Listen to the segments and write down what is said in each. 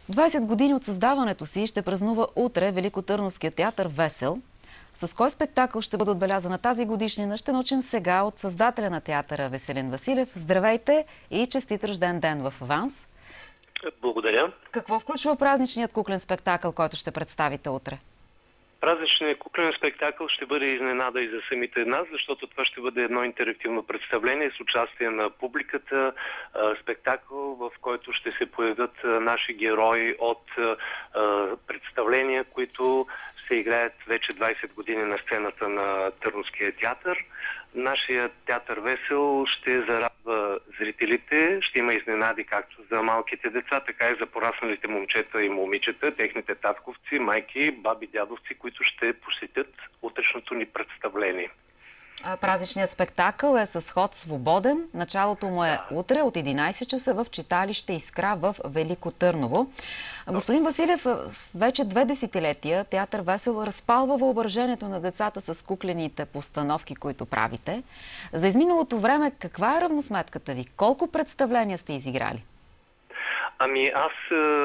20 години от създаването си ще празнува утре Великотърновския театър Весел. С кой спектакъл ще бъде отбелязана тази годишнина, ще научим сега от създателя на театъра Веселин Василев. Здравейте и честит рожден ден в аванс! Благодаря. Какво включва празничният куклен спектакъл, който ще представите утре? Празничният куклен спектакъл ще бъде изненада и за самите нас, защото това ще бъде едно интерактивно представление с участие на публиката, спектакъл, в който ще се появят наши герои от представления, които се играят вече 20 години на сцената на Търновския театър. Нашия театър Весел ще зарадва зрителите, ще има изненади както за малките деца, така и за порасналите момчета и момичета, техните татковци, майки, баби, дядовци, които ще посетят утрешното ни представление. Празничният спектакъл е с ход свободен. Началото му е утре от 11 часа в читалище Искра в Велико Търново. Господин Василев, вече 2 десетилетия театър Весел разпалва въображението на децата с куклените постановки, които правите. За изминалото време каква е равносметката ви? Колко представления сте изиграли? Аз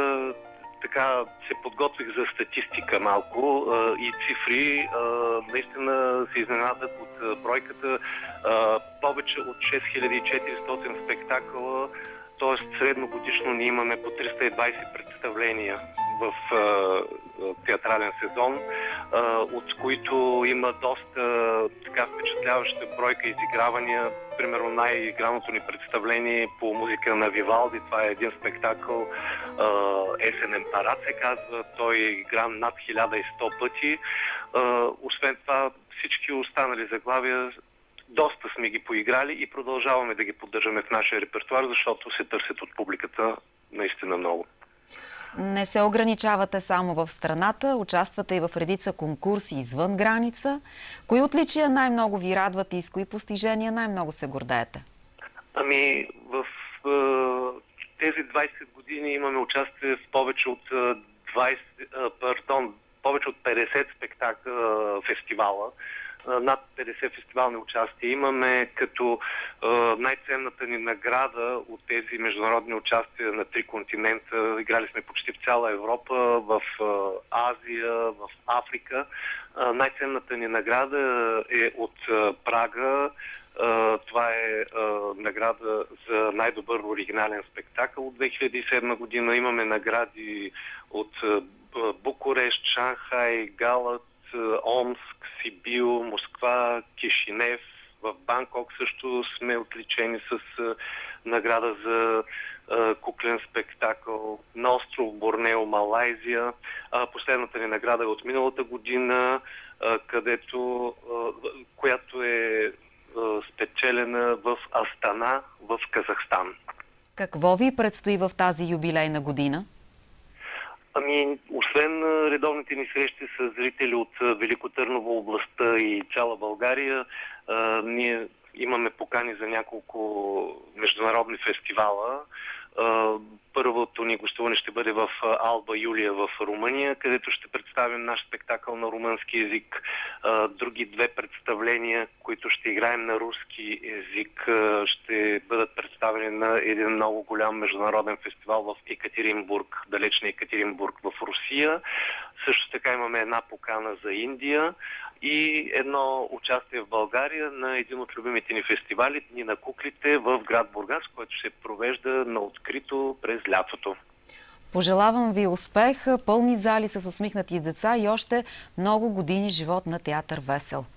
така се подготвих за статистика малко и цифри. Наистина се изненадах от бройката. Повече от 6400 спектакъла, т.е. средно годишно ние имаме по 320 представления в театрален сезон, от които има доста така впечатляваща бройка изигравания. Примерно най-играното ни представление по музика на Вивалди, това е един спектакъл Есенен парад се казва, той е игран над 1100 пъти. Освен това всички останали заглавия доста сме ги поиграли и продължаваме да ги поддържаме в нашия репертуар, защото се търсят от публиката наистина много. Не се ограничавате само в страната, участвате и в редица конкурси извън граница. Кои отличия най-много ви радват и с кои постижения най-много се гордеете? В тези 20 години имаме участие в повече от 50 фестивала. Над 50 фестивални участия имаме, като най-ценната ни награда от тези международни участия на 3 континента. Играли сме почти в цяла Европа, в Азия, в Африка. Най-ценната ни награда е от Прага. Това е награда за най-добър оригинален спектакъл от 2007 година. Имаме награди от Букурещ, Шанхай, Галат, Омск, Сибил, Москва, Кишинев. В Банкок също сме отличени с награда за куклен спектакъл. На остров Борнео, Малайзия. Последната ни награда е от миналата година, която е спечелена в Астана, в Казахстан. Какво ви предстои в тази юбилейна година? Освен редовните ни срещи с зрители от Велико Търново, областта и цяла България, ние имаме покани за няколко международни фестивала. Първото ни гостуване ще бъде в Алба Юлия в Румъния, където ще представим наш спектакъл на румънски език. Други 2 представления, които ще играем на руски език, ще бъдат представени на един много голям международен фестивал в Екатеринбург, далечния Екатеринбург в Русия. Също така имаме една покана за Индия и едно участие в България на един от любимите ни фестивали, Дни на куклите в град Бургас, който се провежда на открито през лятото. Пожелавам ви успех, пълни зали с усмихнати деца и още много години живот на театър Весел.